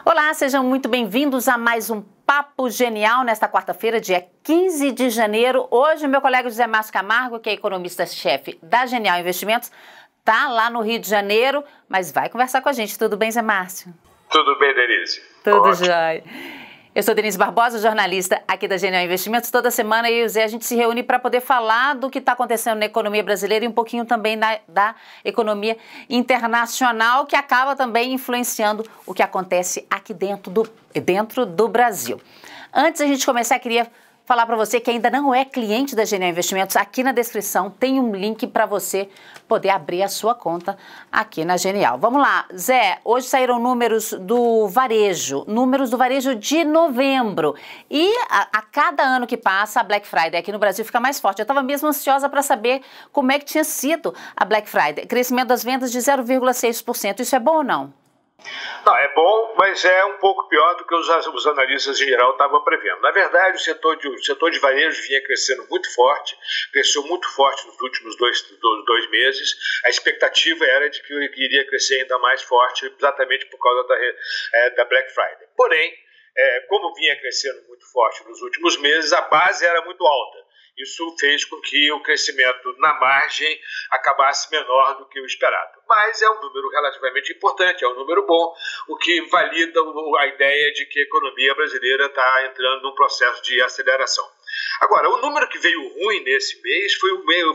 Olá, sejam muito bem-vindos a mais um Papo Genial nesta quarta-feira, dia 15 de janeiro. Hoje, meu colega José Márcio Camargo, que é economista-chefe da Genial Investimentos, está lá no Rio de Janeiro, mas vai conversar com a gente. Tudo bem, Zé Márcio? Tudo bem, Denise? Tudo jóia. Eu sou Denise Barbosa, jornalista aqui da Genial Investimentos. Toda semana eu e o Zé a gente se reúne para poder falar do que está acontecendo na economia brasileira e um pouquinho também da economia internacional, que acaba também influenciando o que acontece aqui dentro do Brasil. Antes da gente começar, queria falar para você que ainda não é cliente da Genial Investimentos. Aqui na descrição tem um link para você poder abrir a sua conta aqui na Genial. Vamos lá, Zé, hoje saíram números do varejo de novembro. E a cada ano que passa, a Black Friday aqui no Brasil fica mais forte. Eu estava mesmo ansiosa para saber como é que tinha sido a Black Friday. Crescimento das vendas de 0,6%. Isso é bom ou não? Não, é bom, mas é um pouco pior do que os analistas em geral estavam prevendo. Na verdade, o setor de varejo vinha crescendo muito forte, cresceu muito forte nos últimos dois meses. A expectativa era de que iria crescer ainda mais forte, exatamente por causa da Black Friday. Porém, como vinha crescendo muito forte nos últimos meses, a base era muito alta. Isso fez com que o crescimento na margem acabasse menor do que o esperado. Mas é um número relativamente importante, é um número bom, o que valida a ideia de que a economia brasileira está entrando num processo de aceleração. Agora, o número que veio ruim nesse mês foi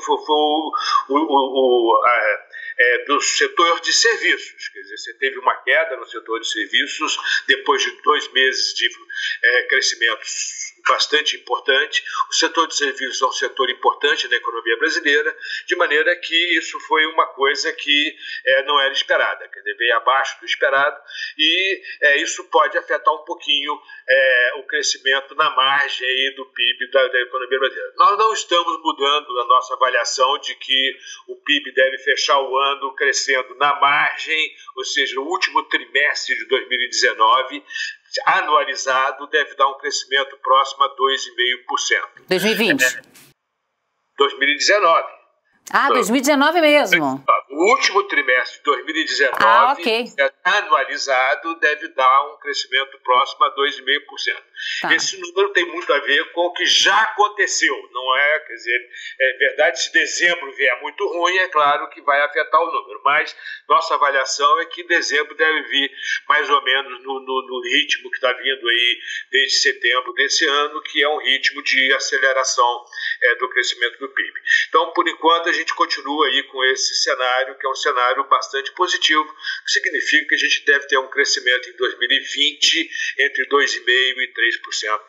do setor de serviços. Quer dizer, você teve uma queda no setor de serviços depois de 2 meses de crescimento bastante importante. O setor de serviços é um setor importante na economia brasileira, de maneira que isso foi uma coisa que não era esperada, quer dizer, veio abaixo do esperado, e isso pode afetar um pouquinho o crescimento na margem aí do PIB da economia brasileira. Nós não estamos mudando a nossa avaliação de que o PIB deve fechar o ano crescendo na margem, ou seja, no último trimestre de 2019, anualizado, deve dar um crescimento próximo a 2,5%. 2020? 2019. Ah, 2019 mesmo. O último trimestre de 2019, anualizado, deve dar um crescimento próximo a 2,5%. Tá. Esse número tem muito a ver com o que já aconteceu, não é? Quer dizer, é verdade, se dezembro vier muito ruim, é claro que vai afetar o número, mas nossa avaliação é que dezembro deve vir mais ou menos no ritmo que está vindo aí desde setembro desse ano, que é um ritmo de aceleração do crescimento do PIB. Então, por enquanto, a gente continua aí com esse cenário, que é um cenário bastante positivo, que significa que a gente deve ter um crescimento em 2020 entre 2,5% e 3%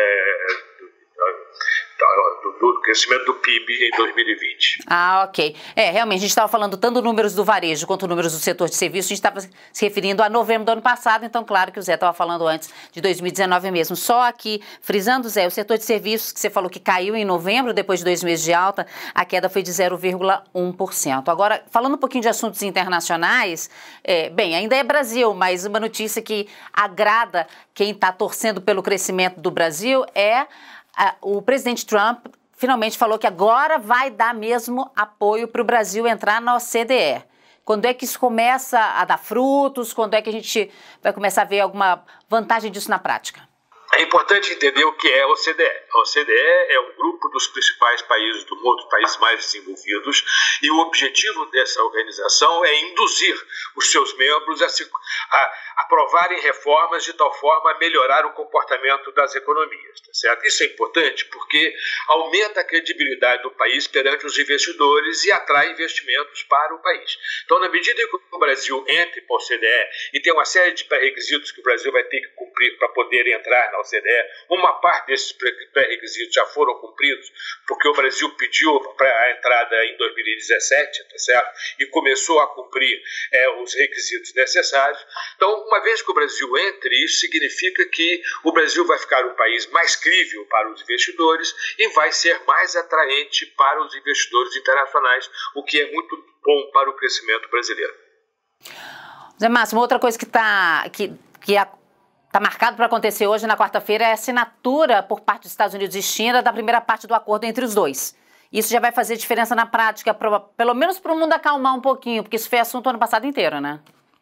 do crescimento do PIB em 2020. Ah, ok. Realmente, a gente estava falando tanto números do varejo quanto números do setor de serviços, a gente estava se referindo a novembro do ano passado, então claro que o Zé estava falando antes de 2019 mesmo. Só aqui, frisando, Zé, o setor de serviços que você falou que caiu em novembro, depois de 2 meses de alta, a queda foi de 0,1%. Agora, falando um pouquinho de assuntos internacionais, ainda é Brasil, mas uma notícia que agrada quem está torcendo pelo crescimento do Brasil é o presidente Trump finalmente falou que agora vai dar mesmo apoio para o Brasil entrar na OCDE. Quando é que isso começa a dar frutos? Quando é que a gente vai começar a ver alguma vantagem disso na prática? É importante entender o que é a OCDE. A OCDE é um grupo dos principais países do mundo, os países mais desenvolvidos, e o objetivo dessa organização é induzir os seus membros a aprovarem reformas de tal forma a melhorar o comportamento das economias. Tá certo? Isso é importante porque aumenta a credibilidade do país perante os investidores e atrai investimentos para o país. Então, na medida em que o Brasil entre para a OCDE e tem uma série de pré-requisitos que o Brasil vai ter que cumprir para poder entrar na OCDE, uma parte desses pré-requisitos já foram cumpridos, porque o Brasil pediu para a entrada em 2017, tá certo? E começou a cumprir os requisitos necessários. Então, uma vez que o Brasil entre, isso significa que o Brasil vai ficar um país mais crível para os investidores e vai ser mais atraente para os investidores internacionais, o que é muito bom para o crescimento brasileiro. Zé Márcio, uma outra coisa que está marcado para acontecer hoje, na quarta-feira, é a assinatura por parte dos Estados Unidos e China da primeira parte do acordo entre os dois. Isso já vai fazer diferença na prática, pelo menos para o mundo acalmar um pouquinho, porque isso foi assunto ano passado inteiro, né?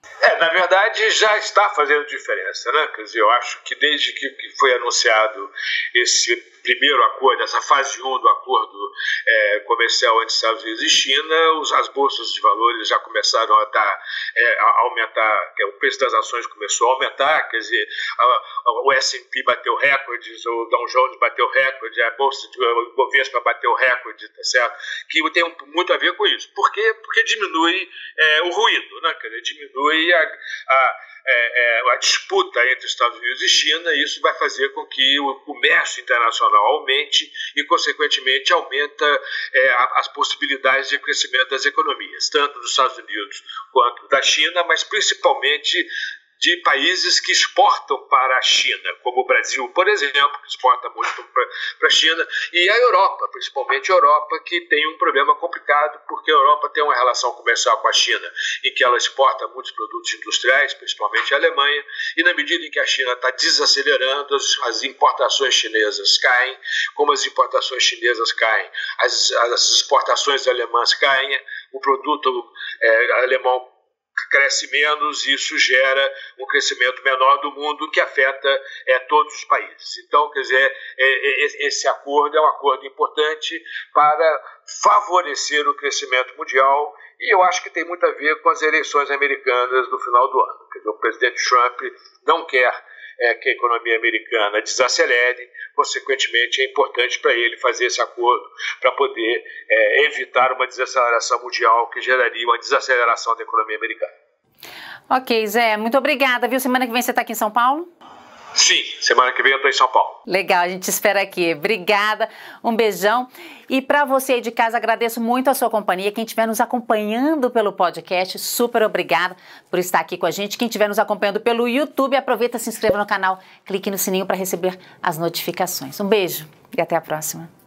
Na verdade, já está fazendo diferença, né? Quer dizer, eu acho que desde que foi anunciado esse primeiro acordo, essa fase 1 do acordo comercial entre Estados Unidos e China, as bolsas de valores já começaram a aumentar, o preço das ações começou a aumentar, quer dizer, o S&P bateu recordes, o Dow Jones bateu recorde, a bolsa de Bovespa bateu recorde, tá certo? Que tem muito a ver com isso. Por quê? Porque diminui o ruído, né? Quer dizer, diminui a disputa entre Estados Unidos e China, e isso vai fazer com que o comércio internacional aumente e, consequentemente, aumenta as possibilidades de crescimento das economias, tanto dos Estados Unidos quanto da China, mas principalmente de países que exportam para a China, como o Brasil, por exemplo, que exporta muito para a China, e a Europa, principalmente a Europa, que tem um problema complicado, porque a Europa tem uma relação comercial com a China, em que ela exporta muitos produtos industriais, principalmente a Alemanha, e na medida em que a China está desacelerando, as importações chinesas caem, como as importações chinesas caem, as exportações alemãs caem, o produto alemão cresce menos, e isso gera um crescimento menor do mundo que afeta todos os países. Então, quer dizer, esse acordo é um acordo importante para favorecer o crescimento mundial, e eu acho que tem muito a ver com as eleições americanas no final do ano. Quer dizer, o presidente Trump não quer que a economia americana desacelere, consequentemente é importante para ele fazer esse acordo para poder evitar uma desaceleração mundial que geraria uma desaceleração da economia americana. Ok, Zé, muito obrigada, viu? Semana que vem você está aqui em São Paulo? Sim, semana que vem eu estou em São Paulo. Legal, a gente espera aqui. Obrigada, um beijão. E para você aí de casa, agradeço muito a sua companhia. Quem estiver nos acompanhando pelo podcast, super obrigada por estar aqui com a gente. Quem estiver nos acompanhando pelo YouTube, aproveita, se inscreva no canal, clique no sininho para receber as notificações. Um beijo e até a próxima.